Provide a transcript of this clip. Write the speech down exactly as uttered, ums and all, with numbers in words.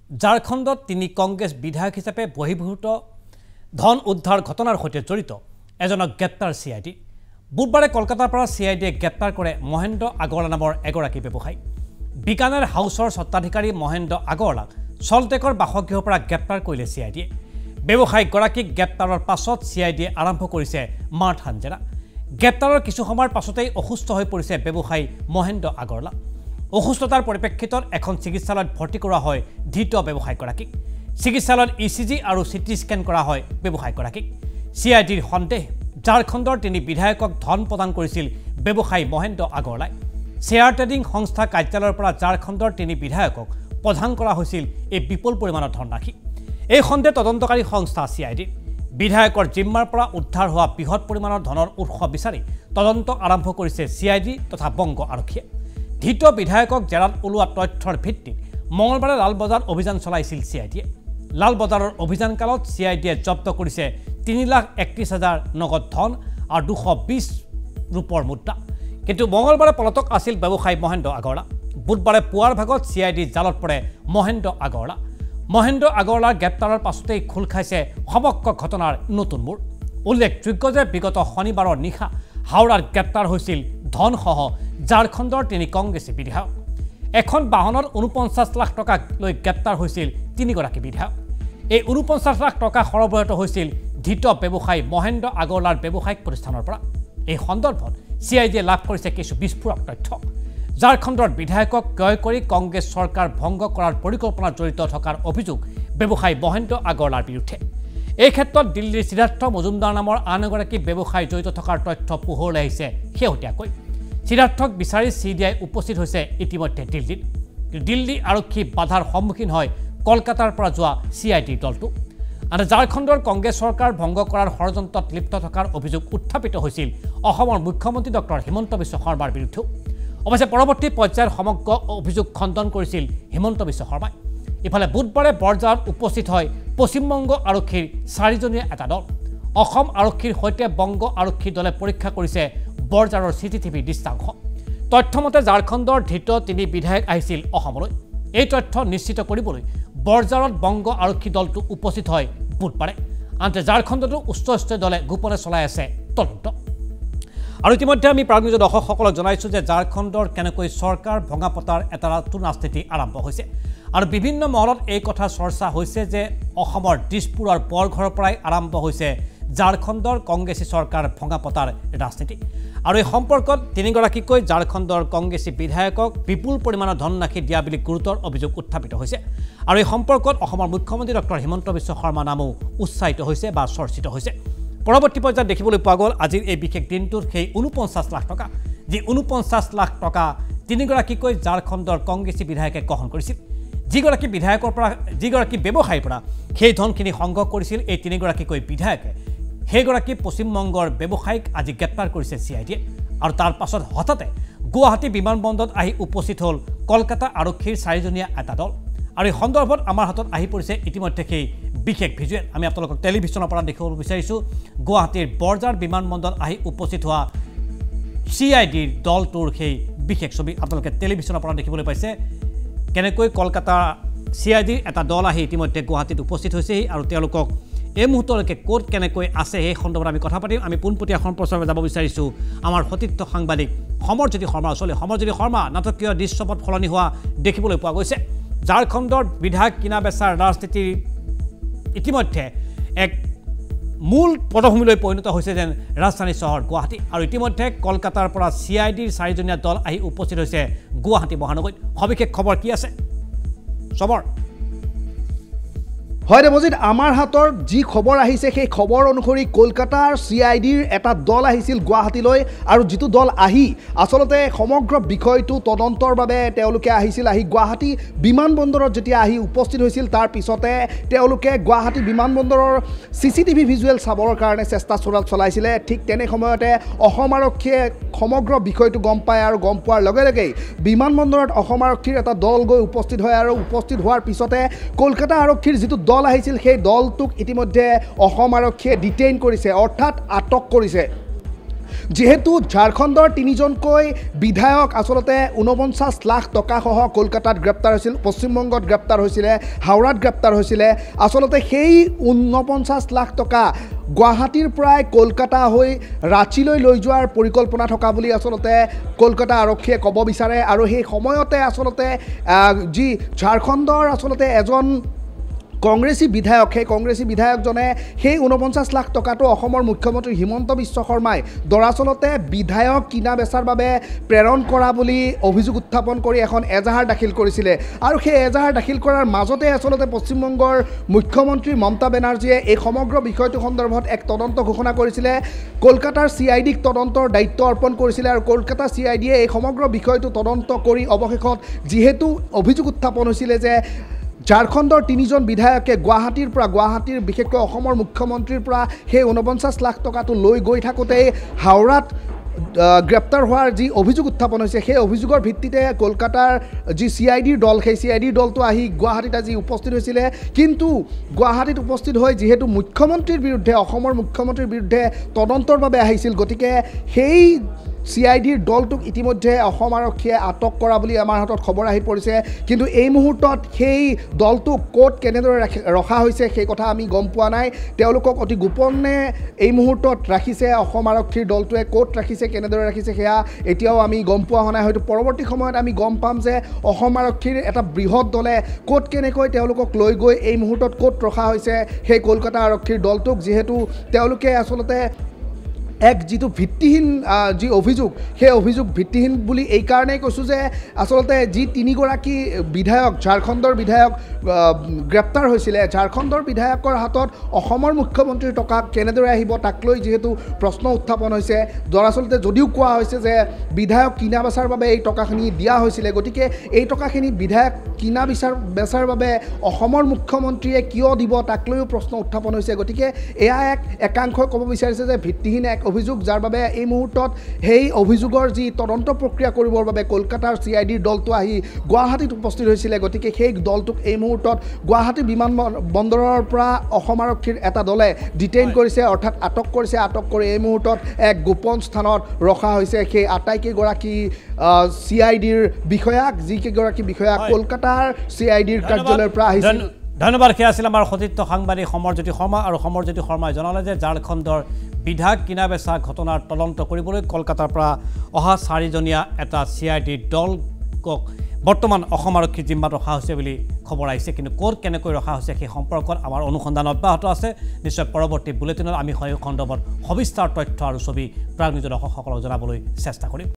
ঝাৰখণ্ডত তিনি কংগ্ৰেছ বিধায়ক হিচাপে বহিৰ্ভূত ধন উদ্ধাৰ ঘটনাৰ সৈতে জড়িত এজনক গ্ৰেপ্তাৰ চি আই ডি বুধবাৰে কলকাতাৰ পৰা চি আই ডিয়ে গ্ৰেপ্তাৰ কৰে মহেন্দ্ৰ আগৰৱালা নামৰ এগৰাকী ব্যৱসায়ী বিকানেৰ হাউচৰ স্বত্বাধিকাৰী মহেন্দ্ৰ আগৰৱালাক চলটেকৰ বাসগৃহৰ পৰা গ্ৰেপ্তাৰ কৰিলে চি আই ডিয়ে ব্যৱসায়ীগৰাকীক গ্ৰেপ্তাৰৰ পাছত চি আই ডিয়ে আৰম্ভ কৰিছে মাৰ থাঞ্জেৰা গ্ৰেপ্তাৰৰ কিছু সময়ৰ পাছতেই অসুস্থ হৈ পৰিছে ব্যৱসায়ী মহেন্দ্ৰ আগৰৱালা অসুস্থতাৰ পৰিপ্ৰেক্ষিতত এখন চিকিৎসালয়ত ভৰ্তি কৰা হয় ধৃত ব্যৱসায়ীগৰাকীক চিকিৎসালয়ত ই চি জি আৰু চিটি স্কেন কৰা হয় ব্যৱসায়ীগৰাকীক চি আই ডিৰ সন্দেহ ঝাৰখণ্ডৰ তিনি বিধায়কক ধন প্ৰদান কৰিছিল ব্যৱসায়ী মহেন্দ্ৰ আগৰৱালাই শ্বেয়াৰ ট্ৰেডিং সংস্থা কাৰ্যালয়ৰ পৰা ঝাৰখণ্ডৰ তিনি বিধায়কক প্ৰদান কৰা হৈছিল এই বিপুল পৰিমাণৰ ধনৰাশি এই সন্দেহ তদন্তকাৰী সংস্থা চি আই ডি বিধায়কৰ জিম্মাৰ পৰা উদ্ধাৰ হোৱা বৃহৎ পৰিমাণৰ ধনৰ উৎস বিচাৰি তদন্ত আৰম্ভ কৰিছে চি আই ডি তথা বংগ আৰক্ষীয়ে ধৃত বিধায়কক জেৰাত ওলোৱা তথ্যৰ ভিত্তিত মঙলবাৰে লালবজাৰ অভিযান চলাইছিল চি আই ডিয়ে লালবজাৰৰ অভিযানকালত চি আই ডিয়ে জব্দ কৰিছে তিনি লাখ একত্ৰিশ হাজাৰ নগদ ধন আৰু দুশ বিশ ৰূপৰ মুদ্ৰা কিন্তু মঙলবাৰে পলাতক আছিল ব্যৱসায়ী মহেন্দ্ৰ আগৰৱালা বুধবাৰে পুৱাৰ ভাগত চি আই ডি জালত পৰে মহেন্দ্ৰ আগৰৱালা মহেন্দ্ৰ আগৰৱালাৰ গ্ৰেপ্তাৰৰ পাছতেই খোল খাইছে সমগ্ৰ ঘটনাৰ নতুন মূৰ উল্লেখযোগ্য যে বিগত শনিবাৰৰ নিশা হাওড়াত গ্ৰেপ্তাৰ হৈছিল ধনসহ ঝাৰখণ্ডৰ তিনি কংগ্ৰেছী বিধায়ক এখন বাহনত ঊনপঞ্চাছ লাখ টকা লৈ গ্ৰেপ্তাৰ হৈছিল তিনিগৰাকী বিধায়ক এই ঊনপঞ্চাছ লাখ টকা সৰবৰাহ হৈছিল ধৃত ব্যৱসায়ী মহেন্দ্ৰ আগৰৱালাৰ ব্যৱসায়িক প্ৰতিষ্ঠানৰ পৰা এই সন্দৰ্ভত চি আই ডিয়ে লাভ কৰিছে কিছু বিস্ফোৰক তথ্য ঝাৰখণ্ডৰ বিধায়কক ক্ৰয় কৰি কংগ্ৰেছ চৰকাৰ ভংগ কৰাৰ পৰিকল্পনাত জড়িত থকাৰ অভিযোগ ব্যৱসায়ী মহেন্দ্ৰ আগৰৱালাৰ বিৰুদ্ধে এই ক্ষেত্ৰত দিল্লীৰ সিদ্ধাৰ্থ মজুমদাৰ নামৰ আন এগৰাকী ব্যৱসায়ী জড়িত থকাৰ তথ্য পোহৰলৈ আহিছে শেহতীয়াকৈ সিদ্ধাৰ্থক বিচাৰি চি ডি আই উপস্থিত হৈছে ইতিমধ্যে দিল্লীত দিল্লী আৰক্ষী বাধাৰ সন্মুখীন হয় কলকাতাৰ পৰা যোৱা চি আই ডিৰ দলটো আনহাতে ঝাৰখণ্ডৰ কংগ্ৰেছ চৰকাৰ ভংগ কৰাৰ ষড়যন্ত্ৰত লিপ্ত থকাৰ অভিযোগ উত্থাপিত হৈছিল অসমৰ মুখ্যমন্ত্ৰী ডক্টৰ হিমন্ত বিশ্ব শৰ্মাৰ বিৰুদ্ধেও অৱশ্যে পৰৱৰ্তী পৰ্যায়ৰ সমগ্ৰ অভিযোগ খণ্ডন কৰিছিল হিমন্ত বিশ্ব শৰ্মাই ইফালে বুধবাৰে বৰজাৰত উপস্থিত হয় পশ্চিমবংগ আৰক্ষীৰ চাৰিজনীয়া এটা দল অসম আৰক্ষীৰ সৈতে বংগ আৰক্ষী দলে পৰীক্ষা কৰিছে বৰজাৰৰ চি টি টিভি দৃশ্যাংশ তথ্যমতে ঝাৰখণ্ডৰ ধৃত তিনি বিধায়ক আহিছিল অসমলৈ এই তথ্য নিশ্চিত কৰিবলৈ বৰজাৰত বংগ আৰক্ষী দলটো উপস্থিত হয় বুধবাৰে আনহাতে ঝাৰখণ্ডতো উচ্চস্তৰীয় দলে গোপনে চলাই আছে তদন্ত আৰু ইতিমধ্যে আমি প্ৰাগ নিউজৰ দৰ্শকসকলক জনাইছোঁ যে ঝাৰখণ্ডৰ কেনেকৈ চৰকাৰ ভঙা পতাৰ এটা নতুন ৰাজনীতি আৰম্ভ হৈছে আৰু বিভিন্ন মহলত এই কথা চৰ্চা হৈছে যে অসমৰ দিছপুৰৰ বৰঘৰৰ পৰাই আৰম্ভ হৈছে ঝাৰখণ্ডৰ কংগ্ৰেছী চৰকাৰ ভঙা পতাৰ ৰাজনীতি আৰু এই সম্পৰ্কত তিনিগৰাকীকৈ ঝাৰখণ্ডৰ কংগ্ৰেছী বিধায়কক বিপুল পৰিমাণৰ ধনৰাশি দিয়া বুলি গুৰুতৰ অভিযোগ উত্থাপিত হৈছে আৰু এই সম্পৰ্কত অসমৰ মুখ্যমন্ত্ৰী ডক্টৰ হিমন্ত বিশ্ব শৰ্মাৰ নামো উৎসাহিত হৈছে বা চৰ্চিত হৈছে পৰৱৰ্তী পৰ্যায়ত দেখিবলৈ পোৱা গ'ল আজিৰ এই বিশেষ দিনটোত সেই ঊনপঞ্চাছ লাখ টকা যি ঊনপঞ্চাছ লাখ টকা তিনিগৰাকীকৈ ঝাৰখণ্ডৰ কংগ্ৰেছী বিধায়কে গ্ৰহণ কৰিছিল যিগৰাকী বিধায়কৰ পৰা যিগৰাকী ব্যৱসায়ীৰ পৰা সেই ধনখিনি সংগ্ৰহ কৰিছিল এই তিনিগৰাকীকৈ বিধায়কে সেইগৰাকী পশ্চিমবংগৰ ব্যৱসায়ীক আজি গ্ৰেপ্তাৰ কৰিছে চি আই ডিয়ে আৰু তাৰ পাছত হঠাতে গুৱাহাটী বিমানবন্দৰত আহি উপস্থিত হ'ল কলকাতা আৰক্ষীৰ চাৰিজনীয়া এটা দল আৰু এই সন্দৰ্ভত আমাৰ হাতত আহি পৰিছে ইতিমধ্যে সেই বিশেষ ভিজুৱেল আমি আপোনালোকক টেলিভিশ্যনৰ পৰা দেখিবলৈ বিচাৰিছোঁ গুৱাহাটীৰ বৰজাৰ বিমানবন্দৰত আহি উপস্থিত হোৱা চি আই ডিৰ দলটোৰ সেই বিশেষ ছবি আপোনালোকে টেলিভিশ্যনৰ পৰা দেখিবলৈ পাইছে কেনেকৈ কলকাতা চি আই ডিৰ এটা দল আহি ইতিমধ্যে গুৱাহাটীত উপস্থিত হৈছেহি আৰু তেওঁলোকক এই মুহূৰ্তলৈকে ক'ত কেনেকৈ আছে সেই সন্দৰ্ভত আমি কথা পাতিম আমি পোনপটীয়া সম্প্ৰচাৰলৈ যাব বিচাৰিছোঁ আমাৰ সতীৰ্থ সাংবাদিক সমৰজ্যোতি শৰ্মাৰ ওচৰলৈ সমৰজ্যোতি শৰ্মা নাটকীয় দৃশ্যপট সলনি হোৱা দেখিবলৈ পোৱা গৈছে ঝাৰখণ্ডৰ বিধায়ক কিনা বেচাৰ ৰাজনীতিৰ ইতিমধ্যে এক মূল পটভূমিলৈ পৰিণত হৈছে যেন ৰাজধানী চহৰ গুৱাহাটী আৰু ইতিমধ্যে কলকাতাৰ পৰা চি আই ডিৰ চাৰিজনীয়া দল আহি উপস্থিত হৈছে গুৱাহাটী মহানগৰীত সবিশেষ খবৰ কি আছে চবৰ হয় দেৱজিৎ আমাৰ হাতৰ যি খবৰ আহিছে সেই খবৰ অনুসৰি কলকাতাৰ চি আই ডিৰ এটা দল আহিছিল গুৱাহাটীলৈ আৰু যিটো দল আহি আচলতে সমগ্ৰ বিষয়টো তদন্তৰ বাবে তেওঁলোকে আহিছিল আহি গুৱাহাটী বিমানবন্দৰত যেতিয়া আহি উপস্থিত হৈছিল তাৰ পিছতে তেওঁলোকে গুৱাহাটী বিমানবন্দৰৰ চি চি টিভি ভিজুৱেল চাবৰ কাৰণে চেষ্টা চলাল চলাইছিলে ঠিক তেনে সময়তে অসম আৰক্ষীয়ে সমগ্ৰ বিষয়টো গম পায় আৰু গম পোৱাৰ লগে লগেই বিমানবন্দৰত অসম আৰক্ষীৰ এটা দল গৈ উপস্থিত হয় আৰু উপস্থিত হোৱাৰ পিছতে কলকাতা আৰক্ষীৰ যিটো দল আহিছিল সেই দলটোক ইতিমধ্যে অসম আৰক্ষীয়ে ডিটেইন কৰিছে অৰ্থাৎ আটক কৰিছে যেহেতু ঝাৰখণ্ডৰ তিনিজনকৈ বিধায়ক আসলতে ঊনপঞ্চাছ লাখ টকা সহ কলকাতাত গ্ৰেপ্তাৰ হৈছিল, পশ্চিমবংগত গ্ৰেপ্তাৰ হৈছিলে, হাওড়াত গ্ৰেপ্তাৰ হৈছিলে। আসলতে সেই ঊনপঞ্চাছ লাখ টকা গুৱাহাটীৰ পৰাই কলকাতা হৈ ৰাঁচীলৈ লৈ যোৱাৰ পৰিকল্পনা থকা বুলি আসলতে কলকাতা আৰক্ষীয়ে ক'ব বিচাৰে। আৰু সেই সময়তে আসলতে যি ঝাৰখণ্ডৰ আসলতে এজন কংগ্ৰেছী বিধায়ক, সেই কংগ্ৰেছী বিধায়কজনে সেই ঊনপঞ্চাছ লাখ টকাটো অসমৰ মুখ্যমন্ত্ৰী হিমন্ত বিশ্ব শৰ্মাই দৰাচলতে বিধায়ক কিনা বেচাৰ বাবে প্ৰেৰণ কৰা বুলি অভিযোগ উত্থাপন কৰি এখন এজাহাৰ দাখিল কৰিছিলে। আৰু সেই এজাহাৰ দাখিল কৰাৰ মাজতে আসলতে পশ্চিমবংগৰ মুখ্যমন্ত্ৰী মমতা বেনাৰ্জীয়ে এই সমগ্ৰ বিষয়টো সন্দৰ্ভত এক তদন্ত ঘোষণা কৰিছিলে। কলকাতাৰ চি আই ডিক তদন্তৰ দায়িত্ব অৰ্পণ কৰিছিলে আৰু কলকাতা চি আই ডিয়ে এই সমগ্ৰ বিষয়টো তদন্ত কৰি অৱশেষত যিহেতু অভিযোগ উত্থাপন হৈছিলে যে ঝাৰখণ্ডৰ তিনিজন বিধায়কে গুৱাহাটীৰ পৰা গুৱাহাটীৰ বিশেষকৈ অসমৰ মুখ্যমন্ত্ৰীৰ পৰা সেই ঊনপঞ্চাছ লাখ টকাটো লৈ গৈ থাকোঁতেই হাওড়াত গ্ৰেপ্তাৰ হোৱাৰ যি অভিযোগ উত্থাপন হৈছে, সেই অভিযোগৰ ভিত্তিতে কলকাতাৰ যি চি আই ডিৰ দল, সেই চি আই ডিৰ দলটো আহি গুৱাহাটীত আজি উপস্থিত হৈছিলে। কিন্তু গুৱাহাটীত উপস্থিত হৈ যিহেতু মুখ্যমন্ত্ৰীৰ বিৰুদ্ধে, অসমৰ মুখ্যমন্ত্ৰীৰ বিৰুদ্ধে তদন্তৰ বাবে আহিছিল, গতিকে সেই চি আই ডিৰ দলটোক ইতিমধ্যে অসম আৰক্ষীয়ে আটক কৰা বুলি আমাৰ হাতত খবৰ আহি পৰিছে। কিন্তু এই মুহূৰ্তত সেই দলটোক ক'ত কেনেদৰে ৰখা হৈছে সেই কথা আমি গম পোৱা নাই। তেওঁলোকক অতি গোপনে এই মুহূৰ্তত ৰাখিছে অসম আৰক্ষীৰ দলটোৱে, ক'ত ৰাখিছে, কেনেদৰে ৰাখিছে সেয়া এতিয়াও আমি গম পোৱা হোৱা নাই। হয়তো পৰৱৰ্তী সময়ত আমি গম পাম যে অসম আৰক্ষীৰ এটা বৃহৎ দলে ক'ত কেনেকৈ তেওঁলোকক লৈ গৈ এই মুহূৰ্তত ক'ত ৰখা হৈছে সেই কলকাতা আৰক্ষীৰ দলটোক, যিহেতু তেওঁলোকে আচলতে এক যিটো ভিত্তিহীন যি অভিযোগ, সেই অভিযোগ ভিত্তিহীন বুলি এই কাৰণেই কৈছোঁ যে আচলতে যি তিনিগৰাকী বিধায়ক, ঝাৰখণ্ডৰ বিধায়ক গ্ৰেপ্তাৰ হৈছিলে, ঝাৰখণ্ডৰ বিধায়কৰ হাতত অসমৰ মুখ্যমন্ত্ৰীৰ টকা কেনেদৰে আহিব তাক লৈ যিহেতু প্ৰশ্ন উত্থাপন হৈছে। দৰাচলতে যদিও কোৱা হৈছে যে বিধায়ক কিনা বেচাৰ বাবে এই টকাখিনি দিয়া হৈছিলে, গতিকে এই টকাখিনি বিধায়ক কিনা বিচাৰ বেচাৰ বাবে অসমৰ মুখ্যমন্ত্ৰীয়ে কিয় দিব তাক লৈও প্ৰশ্ন উত্থাপন হৈছে। গতিকে এয়া এক একাংশই ক'ব বিচাৰিছে যে ভিত্তিহীন এক অভিযোগ, যাৰ বাবে এই মুহূৰ্তত সেই অভিযোগৰ যি তদন্ত প্ৰক্ৰিয়া কৰিবৰ বাবে কলকাতাৰ চি আই ডিৰ দলটো আহি গুৱাহাটীত উপস্থিত হৈছিলে। গতিকে সেই দলটোক এই মুহূৰ্তত গুৱাহাটী বিমান বন্দৰৰ পৰা অসম আৰক্ষীৰ এটা দলে ডিটেইন কৰিছে, অৰ্থাৎ আটক কৰিছে। আটক কৰি এই মুহূৰ্তত এক গোপন স্থানত ৰখা হৈছে সেই আটাইকেইগৰাকী চি আই ডিৰ বিষয়াক, যিকেইগৰাকী বিষয়া কলকাতাৰ চি আই ডিৰ কাৰ্যালয়ৰ পৰা আহিছিল। ধন্যবাদ। সেয়া আছিল আমাৰ সতীৰ্থ সাংবাদিক সমৰজ্যোতি শৰ্মা। আৰু সমৰজ্যোতি শৰ্মাই জনালে যে ঝাৰখণ্ডৰ বিধায়ক কিনা বেচা ঘটনাৰ তদন্ত কৰিবলৈ কলকাতাৰ পৰা অহা চাৰিজনীয়া এটা চি আই ডিৰ দলক বৰ্তমান অসম আৰক্ষীৰ জিম্মাত ৰখা হৈছে বুলি খবৰ আহিছে। কিন্তু ক'ত কেনেকৈ ৰখা হৈছে সেই সম্পৰ্কত আমাৰ অনুসন্ধান অব্যাহত আছে। নিশ্চয় পৰৱৰ্তী বুলেটিনত আমি সেই সন্দৰ্ভত সবিস্তাৰ তথ্য আৰু ছবি প্ৰাগ নিউজৰ দৰ্শকসকলক জনাবলৈ চেষ্টা কৰিম।